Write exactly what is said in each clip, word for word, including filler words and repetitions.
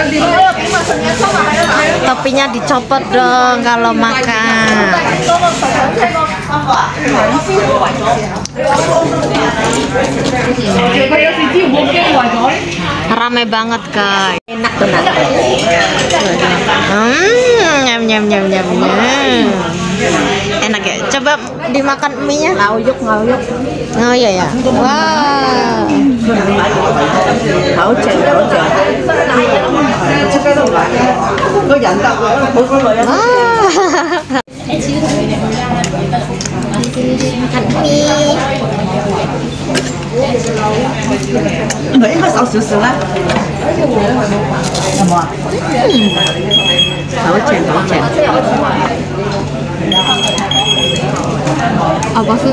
Topinya dicopot dong kalau makan. Rame banget guys. Enak benar. Hmm, nyam nyam nyam nyam nyam. Enak ya. Coba dimakan mie-nya. Ngauyuk ngauyuk. Oh iya ya. Wow. Hảo chèn hảo chèn. Có giận tao không có lời anh. Makan mie. Nghĩ có sầu sữa sữa á. Hảo chèn hảo chèn. Apa sih?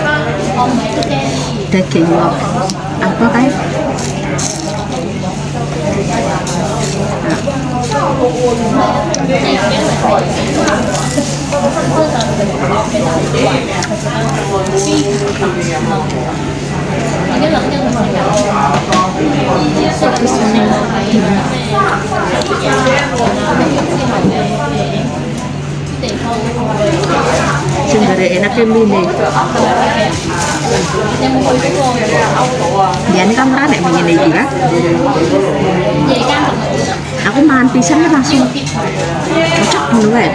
Daging apa kan? Sebenarnya enaknya mie nih. Ya ini kamera nek begini juga. Aku makan pisangnya langsung cocok duluan.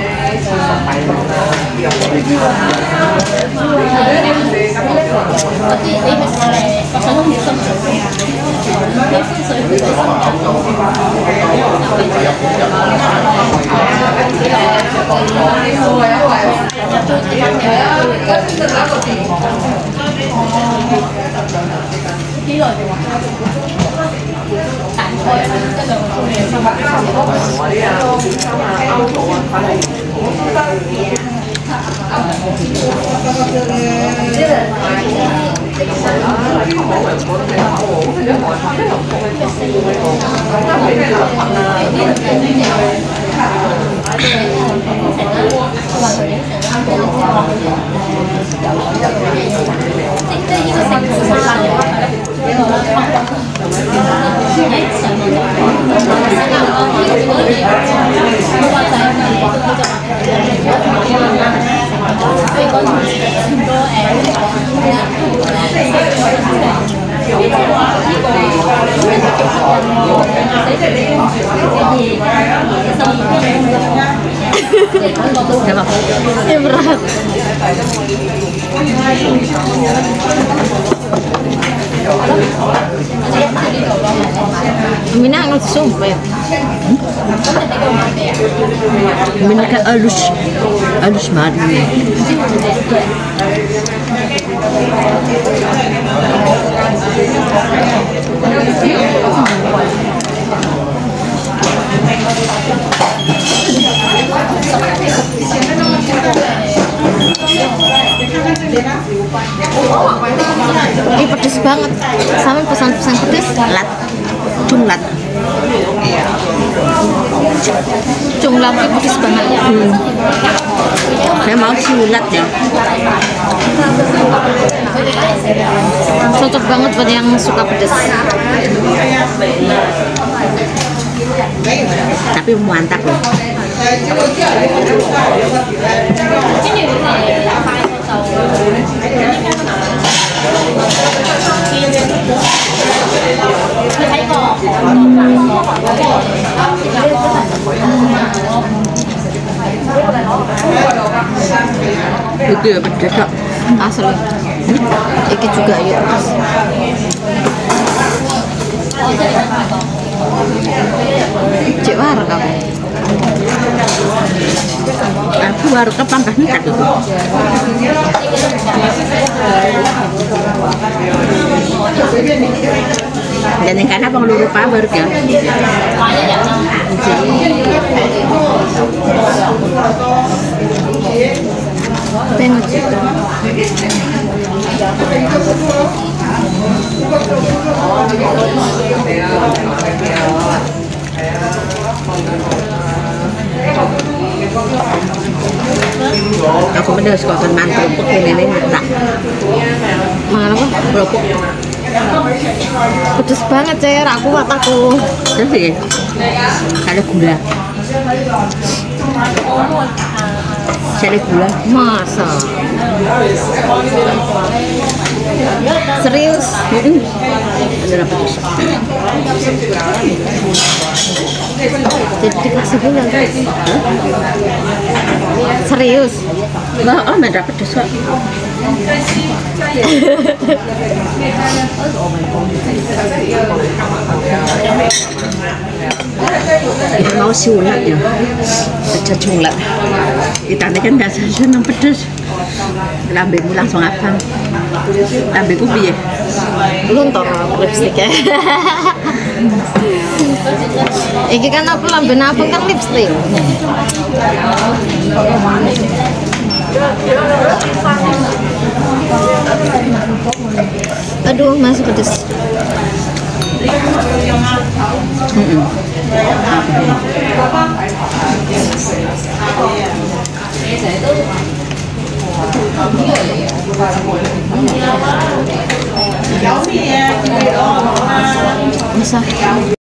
Ini berat. Mina nggak sumpah. Mina kan halus, halus banget. Ini pedes banget. Sama pesan-pesan pedes. Lat, cunglat. Cunglat itu pedes banget. Hmm. Saya mau cunglat ya. Cocok banget buat yang suka pedes. Tapi mantap loh. Itu ya pedas kok. Asli. Iki juga ya pedes. Cek war kamu. Aku baru ke pangkas nekat itu. Dan yang karena bang luru pabar ya. Tengok situ. Aku pedas kok kan mantap kerupuk ini nih tak. Mana apa? Kerupuk. Pedes banget cair. Aku mataku. Terus Ada gula. Ada gula. Masa? Serius? Mm-mm. Ada apa tuh? Jadi dikasih gula kan? Serius? Enggak, oh main dapat desa. Ini mau siulat ya, pecah culat. Kita ini kan biasa senang pedes. Lambemu langsung abang. Lambeku piye? Luntur lipstiknya. Iki kan aku lamben abang kan lipstik. Aduh, masih pedes. Mm-mm. Bisa.